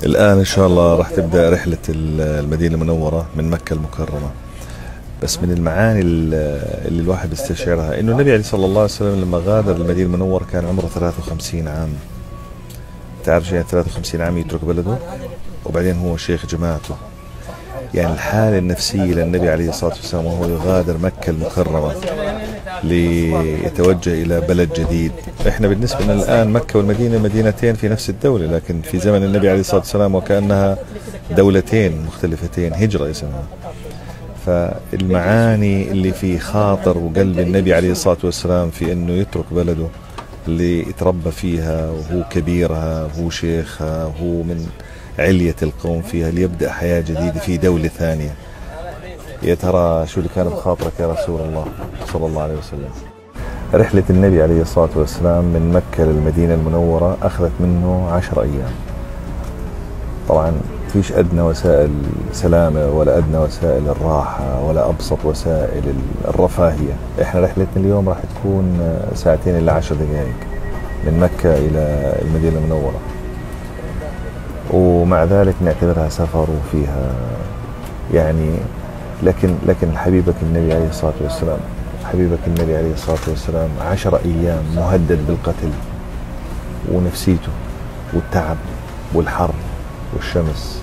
الآن إن شاء الله راح تبدأ رحلة المدينة المنورة من مكة المكرمة. بس من المعاني اللي الواحد بيستشعرها إنه النبي عليه صلى الله عليه وسلم لما غادر المدينة المنورة كان عمره 53 عام. تعرف يعني 53 عام يترك بلده وبعدين هو شيخ جماعته. يعني الحالة النفسية للنبي عليه الصلاة والسلام وهو يغادر مكة المكرمة ليتوجه إلى بلد جديد. إحنا بالنسبة لنا الآن مكة والمدينة مدينتين في نفس الدولة، لكن في زمن النبي عليه الصلاة والسلام وكأنها دولتين مختلفتين، هجرة اسمها. فالمعاني اللي في خاطر وقلب النبي عليه الصلاة والسلام في أنه يترك بلده اللي يتربى فيها وهو كبيرها وهو شيخها وهو من علية القوم فيها ليبدأ حياة جديدة في دولة ثانية. يا ترى شو اللي كان بخاطرك يا رسول الله صلى الله عليه وسلم؟ رحلة النبي عليه الصلاة والسلام من مكة للمدينة المنورة أخذت منه 10 أيام. طبعا فيش أدنى وسائل سلامة ولا أدنى وسائل الراحة ولا أبسط وسائل الرفاهية. إحنا رحلتنا اليوم راح تكون 2 إلى 10 دقائق من مكة إلى المدينة المنورة، ومع ذلك نعتبرها سفر وفيها يعني لكن حبيبك النبي عليه الصلاة والسلام، حبيبك النبي عليه الصلاة والسلام 10 أيام مهدد بالقتل، ونفسيته والتعب والحر والشمس،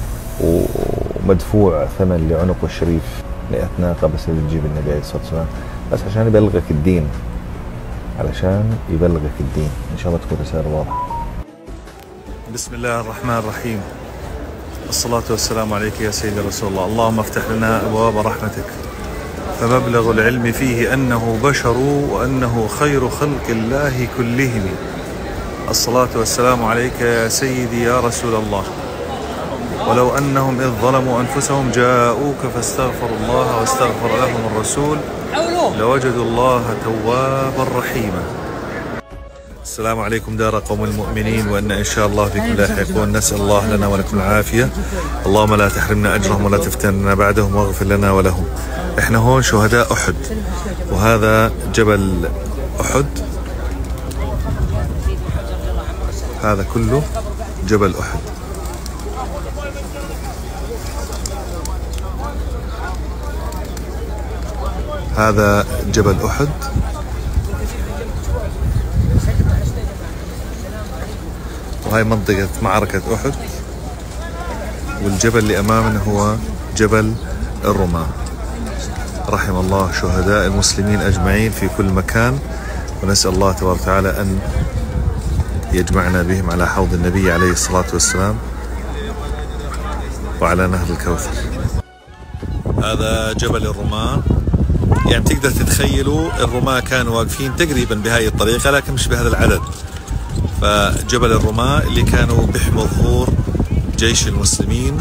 ومدفوع ثمن لعنقه الشريف 100 ناقة بس اللي تجيب النبي عليه الصلاة والسلام بس عشان يبلغك الدين، علشان يبلغك الدين. إن شاء الله تكون رسالة واضحة. بسم الله الرحمن الرحيم. الصلاة والسلام عليك يا سيدي رسول الله. اللهم افتح لنا أبواب رحمتك، فمبلغ العلم فيه أنه بشر وأنه خير خلق الله كلهم. الصلاة والسلام عليك يا سيدي يا رسول الله. ولو أنهم إذ ظلموا أنفسهم جاءوك فاستغفروا الله واستغفر لهم الرسول لوجدوا الله توابا رحيما. السلام عليكم دار قوم المؤمنين، وأن إن شاء الله بكم لاحقون. نسأل الله لنا ولكم العافية. اللهم لا تحرمنا أجرهم ولا تفتننا بعدهم واغفر لنا ولهم. إحنا هون شهداء أحد، وهذا جبل أحد، هذا كله جبل أحد. هذا جبل أحد، وهي منطقة معركة أحد، والجبل اللي أمامنا هو جبل الرماة. رحم الله شهداء المسلمين أجمعين في كل مكان، ونسأل الله تبارك وتعالى أن يجمعنا بهم على حوض النبي عليه الصلاة والسلام وعلى نهر الكوثر. هذا جبل الرماة. يعني تقدر تتخيلوا الرماة كانوا واقفين تقريبا بهاي الطريقة لكن مش بهذا العدد. فجبل الرماة اللي كانوا بيحموا ظهور جيش المسلمين،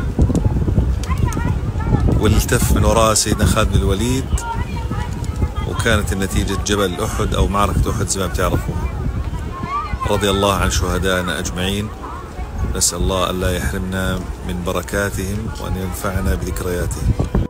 واللي التف من وراء سيدنا خالد بن الوليد، وكانت النتيجة جبل أحد أو معركة أحد زي ما بتعرفوا. رضي الله عن شهدائنا أجمعين. نسأل الله ألا يحرمنا من بركاتهم وأن ينفعنا بذكرياتهم.